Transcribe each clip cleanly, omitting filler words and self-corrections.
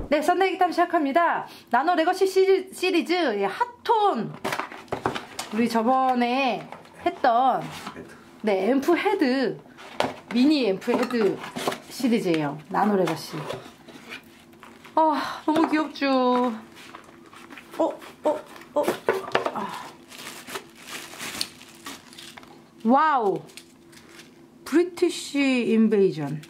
네, 썬데이 기탐 시작합니다. 나노 레거시 시리즈 핫톤. 우리 저번에 했던 네, 앰프 헤드, 미니 앰프 헤드 시리즈예요. 나노 레거시. 아, 너무 귀엽죠. 와우. 브리티시 인베이전.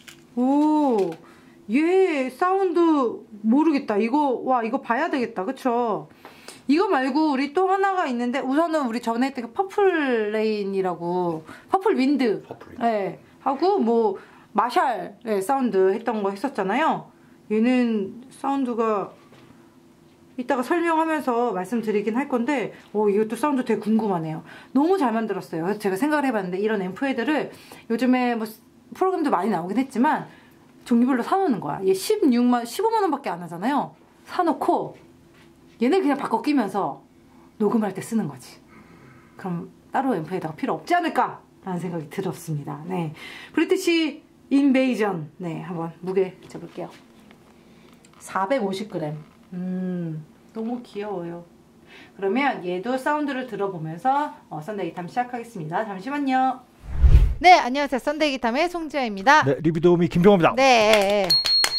오, 얘 사운드 모르겠다. 이거 이거 봐야 되겠다. 그쵸? 이거 말고 우리 또 하나가 있는데, 우선은 우리 전에 했던 퍼플 레인이라고, 퍼플 윈드. 네, 하고 뭐 마샬 사운드 했던 거 했었잖아요. 얘는 사운드가 이따가 설명하면서 말씀드리긴 할 건데, 이것도 사운드 되게 궁금하네요. 너무 잘 만들었어요. 그래서 제가 생각을 해봤는데, 이런 앰프 헤드를 요즘에 뭐 프로그램도 많이 나오긴 했지만 종류별로 사놓는 거야. 얘 15만 원밖에 안 하잖아요. 사놓고 얘네 그냥 바꿔 끼면서 녹음할 때 쓰는 거지. 그럼 따로 앰프 헤드가 필요 없지 않을까 라는 생각이 들었습니다. 네, 브리티시 인베이전. 네, 한번 무게 재볼게요. 450g. 너무 귀여워요. 그러면 얘도 사운드를 들어보면서 썬데이 기탐 시작하겠습니다. 잠시만요. 네, 안녕하세요. 썬데이 기탐의 송지아입니다. 네, 리뷰 도우미 김병호입니다. 네,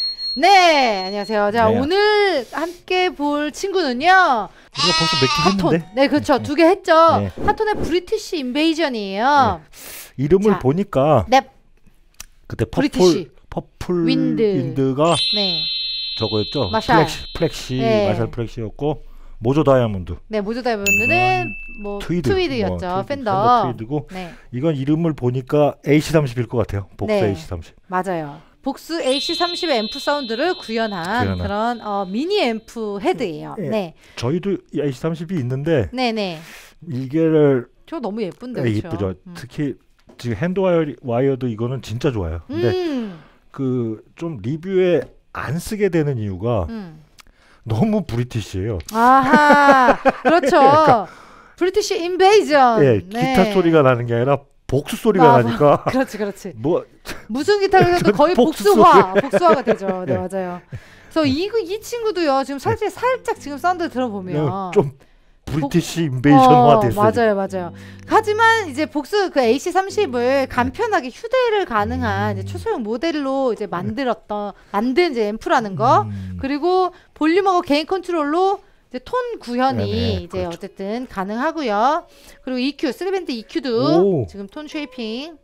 안녕하세요. 자, 네. 오늘 함께 볼 친구는요, 우리가 벌써 몇 개 했는데? 네, 그렇죠. 2개 했죠. 네. 핫톤의 브리티시 인베이전이에요. 네. 이름을 자, 보니까 네, 그때 퍼플 윈드가 네, 저거였죠. 마샬. 플렉시, 네. 마샬 플렉시였고, 모조 다이아몬드. 네, 모조 다이아몬드는 뭐 트위드였죠. 펜더. 트위드고, 네, 이건 이름을 보니까 AC30일 것 같아요. 복수 네. AC30. 맞아요. 복수 AC30의 앰프 사운드를 구현한 그런 미니 앰프 헤드예요. 네. 네, 저희도 AC30이 있는데, 네. 이게를 저 너무 예쁜데, 그렇죠? 예쁘죠. 특히 지금 핸드 와이어도 이거는 진짜 좋아요. 근데 그 좀 리뷰에 안 쓰게 되는 이유가 너무 브리티시해요. 아하, 그렇죠. 그러니까, 브리티시 인베이전. 네. 기타 소리가 나는 게 아니라 복수 소리가 나니까. 그렇지. 뭐 무슨 기타를 해도 거의 복수화가 되죠. 네, 맞아요. 그래서 이 친구도요, 지금 살짝 지금 사운드 들어보면 좀 브리티시 인베이전화 됐어요. 맞아요. 하지만 이제 복수 그 AC30을 간편하게 휴대를 가능한 이제 초소형 모델로 이제 만든 이제 앰프라는 거, 그리고 볼륨하고 게인 컨트롤로 이제 톤 구현이 이제 그렇죠. 어쨌든 가능하고요. 그리고 EQ, 3밴드 EQ도 지금 톤 쉐이핑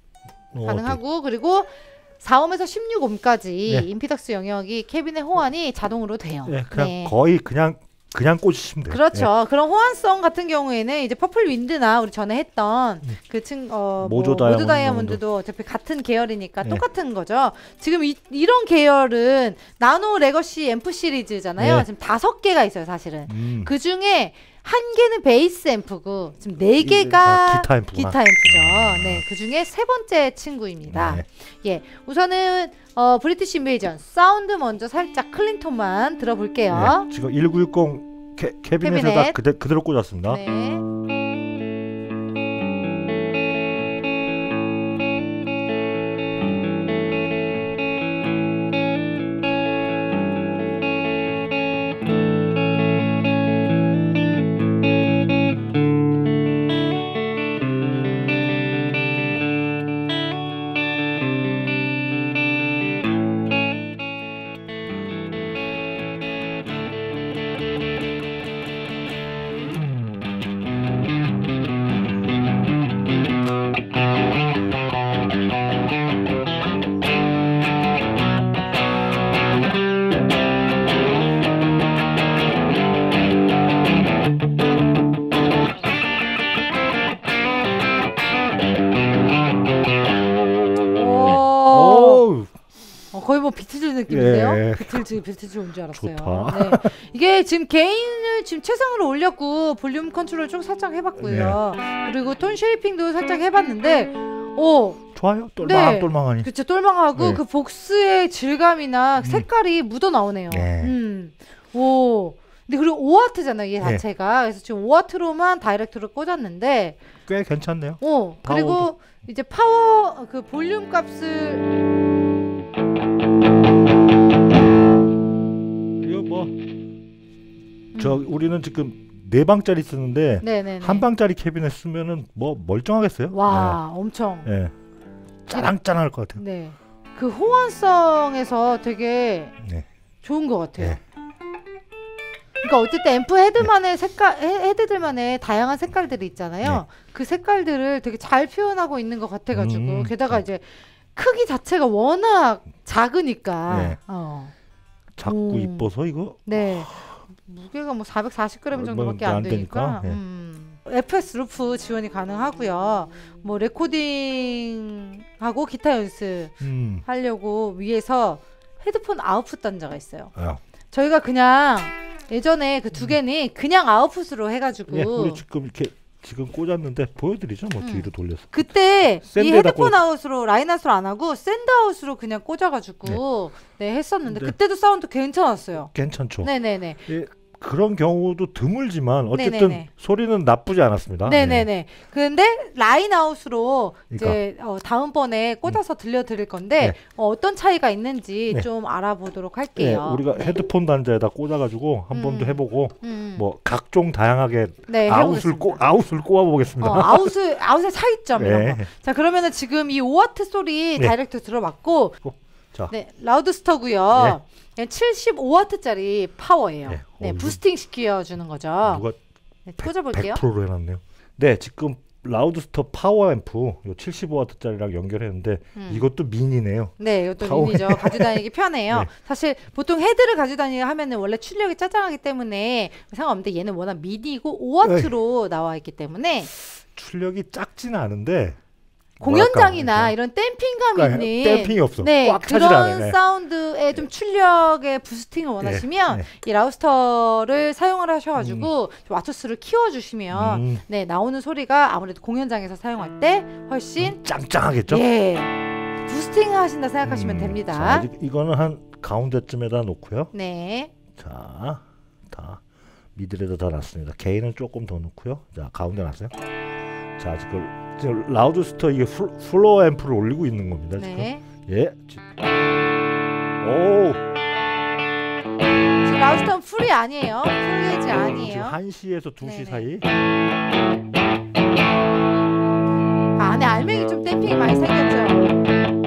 가능하고, 그리고 4옴에서 16옴까지 임피덕스 영역이 캐빈의 호환이 자동으로 돼요. 네, 그냥 거의 그냥 꽂으시면 돼요. 그렇죠. 네. 그런 호환성 같은 경우에는 이제 퍼플 윈드나 우리 전에 했던 모조 다이아몬드도 어차피 같은 계열이니까 똑같은 거죠. 지금 이런 계열은 나노 레거시 앰프 시리즈잖아요. 지금 5개가 있어요, 사실은. 그 중에 1개는 베이스 앰프고 지금 4개가 기타 앰프죠. 네, 그 중에 3번째 친구입니다. 네. 예, 우선은 브리티시 인베이전 사운드 먼저 살짝 클린 톤만 들어볼게요. 네, 지금 1960 캐비넷에다 그대로 꽂았습니다. 네. 거의 뭐 비틀즈 느낌인데요? 비틀즈 온 줄 알았어요. 좋다. 네. 이게 지금 게인을 지금 최상으로 올렸고, 볼륨 컨트롤 좀 살짝 해봤고요. 그리고 톤 쉐이핑도 살짝 해봤는데, 좋아요. 똘망하니. 그렇죠. 똘망하고 그 복스의 질감이나 색깔이 묻어 나오네요. 근데 그리고 5W잖아요, 얘 자체가. 그래서 지금 5W로만 다이렉트로 꽂았는데 꽤 괜찮네요. 그리고 이제 파워 그 볼륨 값을 우리는 지금 4방짜리 쓰는데 네네네. 한 방짜리 캐비넷 쓰면은 뭐 멀쩡하겠어요? 와, 엄청. 네. 짜랑짜랑할 것 같아요. 네. 그 호환성에서 되게 좋은 것 같아요. 네. 그러니까 어쨌든 앰프 헤드만의 색깔, 헤드들만의 다양한 색깔들이 있잖아요. 그 색깔들을 되게 잘 표현하고 있는 것 같아가지고 게다가 이제 크기 자체가 워낙 작으니까 작고 이뻐서 이거. 네. 무게가 뭐 440g 정도밖에 안 되니까. FS 루프 지원이 가능하고요. 뭐 레코딩하고 기타 연습 하려고 위에서 헤드폰 아웃풋 단자가 있어요. 저희가 그냥 예전에 그 두 개는 그냥 아웃풋으로 해가지고 우리 지금 이렇게 지금 꽂았는데 보여드리죠. 뭐 뒤로 돌려서. 그때 이 헤드폰 아웃으로 라인 아웃으로 안 하고 샌드 아웃으로 그냥 꽂아가지고 했었는데 그때도 사운드 괜찮았어요. 괜찮죠. 네네네. 그런 경우도 드물지만 어쨌든 소리는 나쁘지 않았습니다. 네네네. 그런데 라인 아웃으로 이제 다음번에 꽂아서 들려드릴 건데 어떤 차이가 있는지 좀 알아보도록 할게요. 우리가 헤드폰 단자에다 꽂아가지고 한 번도 해보고 뭐 각종 다양하게 아웃을 꼽아보겠습니다. 아웃의 차이점 이런 거. 자, 그러면은 지금 이 5와트 소리 다이렉트 들어봤고 자. 라우드스터고요. 75와트짜리 파워예요. 부스팅 시켜주는 거죠. 누가 꽂아볼게요. 100%로 해놨네요. 네, 지금 라우드스터 파워 앰프 요 75와트짜리랑 연결했는데 이것도 미니네요. 네, 이것도 미니죠. 가지고 다니기 편해요. 사실 보통 헤드를 가지고 다니려 하면은 원래 출력이 짜장하기 때문에 상관없는데 얘는 워낙 미니고 5와트로 나와 있기 때문에 출력이 작지는 않은데 공연장이나 이런 댐핑감 있는 댐핑이 없어. 꽉 차질 그런 않네. 사운드에 좀 출력의 부스팅을 원하시면 이 라우스터를 사용을 하셔가지고 와트수를 키워주시면 나오는 소리가 아무래도 공연장에서 사용할 때 훨씬 짱짱하겠죠? 부스팅 하신다 생각하시면 됩니다. 자, 이거는 한 가운데쯤에다 놓고요. 자, 다 미들에다 다 놨습니다. 게인은 조금 더 넣고요. 자, 가운데 놨어요. 자, 지금 라우드스터 이게 플로어 앰프를 올리고 있는 겁니다. 지금. 오. 지금 라우드스터는 풀이 아니에요. 풀게이지 아니에요. 지금 1시에서 2시 사이. 안에 알맹이 좀 댐핑이 많이 생겼죠.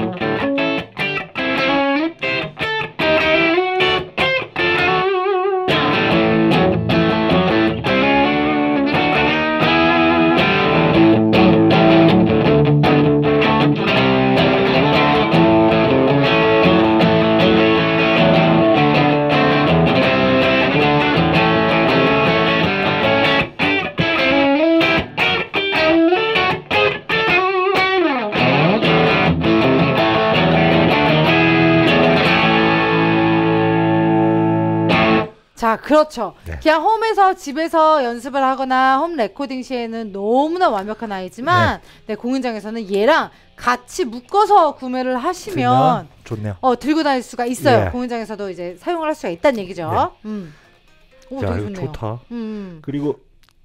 자, 그렇죠. 그냥 홈에서 집에서 연습을 하거나 홈 레코딩 시에는 너무나 완벽한 아이지만 공연장에서는 얘랑 같이 묶어서 구매를 하시면 좋네요. 들고 다닐 수가 있어요. 공연장에서도 이제 사용을 할 수가 있다는 얘기죠. 오, 자, 이거 좋다. 그리고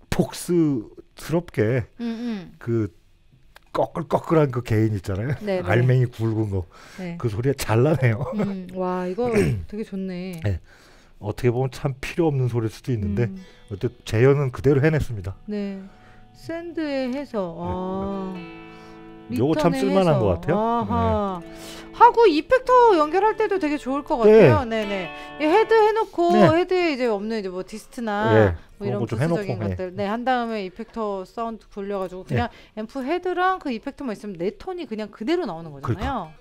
폭스스럽게 그 꺼끌꺼끌한 그 게인 있잖아요. 알맹이 굵은 거. 그 소리가 잘 나네요. 와, 이거 되게 좋네. 어떻게 보면 참 필요 없는 소리일 수도 있는데 어쨌든 재현은 그대로 해냈습니다. 샌드에 해서 요거 참 쓸만한 것 같아요. 하고 이펙터 연결할 때도 되게 좋을 것 같아요. 헤드 해놓고 헤드에 이제 없는 이제 뭐 디스트나 뭐 이런 부수적인 것들 한 다음에 이펙터 사운드 굴려가지고 그냥 앰프 헤드랑 그 이펙터만 있으면 내 톤이 그냥 그대로 나오는 거잖아요.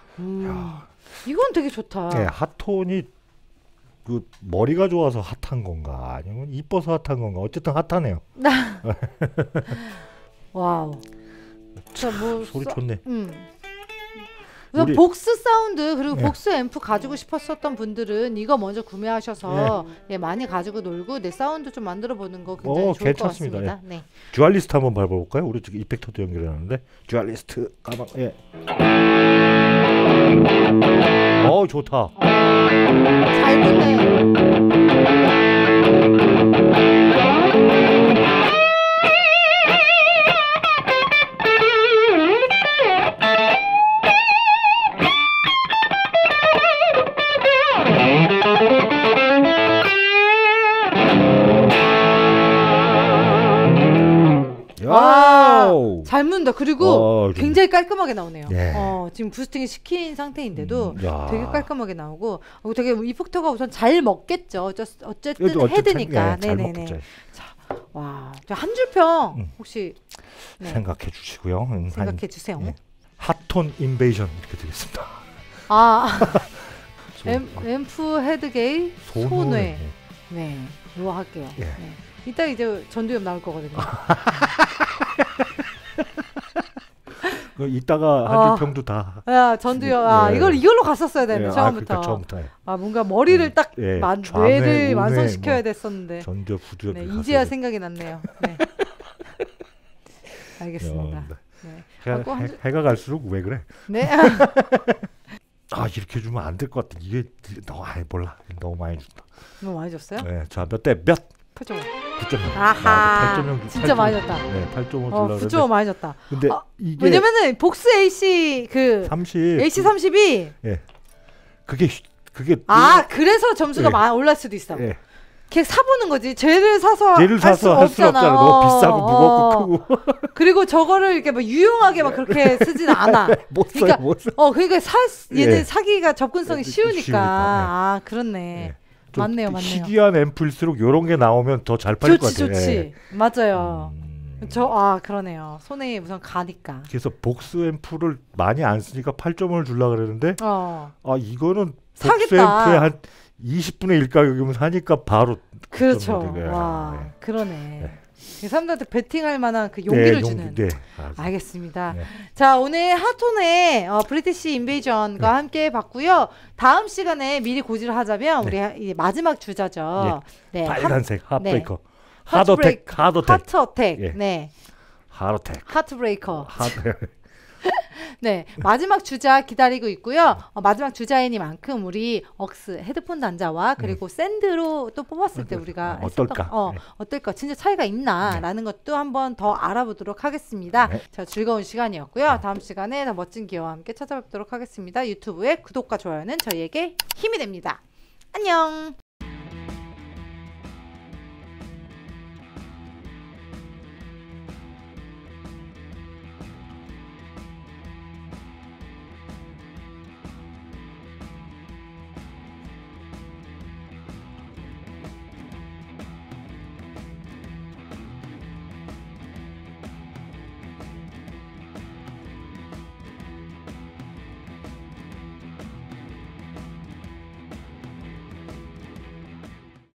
이건 되게 좋다. 핫톤이 그 머리가 좋아서 핫한 건가 아니면 이뻐서 핫한 건가 어쨌든 핫하네요. 와우. 뭐 소리 좋네. 우선 복스 사운드 그리고 복스 앰프 가지고 싶었었던 분들은 이거 먼저 구매하셔서 많이 가지고 놀고 내 사운드 좀 만들어 보는 거 굉장히 좋을 괜찮습니다. 것 같습니다. 듀얼리스트 한번 밟아볼까요? 우리 지금 이펙터도 연결해놨는데 듀얼리스트 가방 좋다. 잘 붙네. 오. 잘 묻는다. 그리고 굉장히 깔끔하게 나오네요. 예. 지금 부스팅이 시킨 상태인데도 되게 깔끔하게 나오고 되게 이펙터가 우선 잘 먹겠죠. 어쨌든 헤드니까. 네네네. 자, 와, 한 줄평 혹시 생각해 주시고요. 생각해 주세요. 핫톤 인베이션 이렇게 되겠습니다. 앰프 헤드게이 소뇌. 네, 이거 할게요. 네. 이따 이제 전두엽 나올 거거든요. 이따가 한 줄평도 다. 전두엽. 이걸로 갔었어야 되네 처음부터. 그러니까 처음부터. 뭔가 머리를 딱 뇌를 완성시켜야 됐었는데. 전두엽, 부두엽. 이제야 생각이 났네요. 네. 알겠습니다. 해가 갈수록 왜 그래? 네. 이렇게 주면 안 될 것 같아. 이게 몰라. 너무 많이 줬다. 너무 많이 줬어요? 네. 자, 몇 대 몇? 8.5. 9.0. 아하. 8.0. 진짜 많이 줬다. 네, 8.5 주려고. 9.5 많이 줬다. 근데 이게 왜냐면은 복스 AC 30. AC 30이 그게 그래서 점수가 올랐을 수도 있어. 걔 사보는 거지. 쟤를 사서 할 수 없잖아. 너무 비싸고 무겁고 크고. 그리고 저거를 이렇게 유용하게 그렇게 쓰진 않아. 못 써요. 그러니까 얘는 사기가 접근성이 쉬우니까. 그렇네. 맞네요. 희귀한 앰프일수록 이런 게 나오면 더 잘 팔릴 것 같아요. 좋지. 맞아요. 그러네요. 손에 우선 가니까. 그래서 복스 앰프를 많이 안 쓰니까 8.5를 주려고 그랬는데 이거는 복스 앰프의 한 20분의 1 가격이면 사니까 바로. 그렇죠. 그러네. 사람들한테 베팅할 만한 그 용기를 주는. 알겠습니다. 자, 오늘 핫톤의 브리티시 인베이전과 함께 봤고요. 다음 시간에 미리 고지를 하자면 우리 마지막 주자죠. 빨간색 핫브레이커. 하트어택. 하트브레이커. 네, 마지막 주자 기다리고 있고요. 마지막 주자이니만큼 우리 억스 헤드폰 단자와 그리고 샌드로 또 뽑았을 때 우리가 어떨까 진짜 차이가 있나라는 것도 한번 더 알아보도록 하겠습니다. 자, 즐거운 시간이었고요. 다음 시간에 더 멋진 기어와 함께 찾아뵙도록 하겠습니다. 유튜브의 구독과 좋아요는 저희에게 힘이 됩니다. 안녕.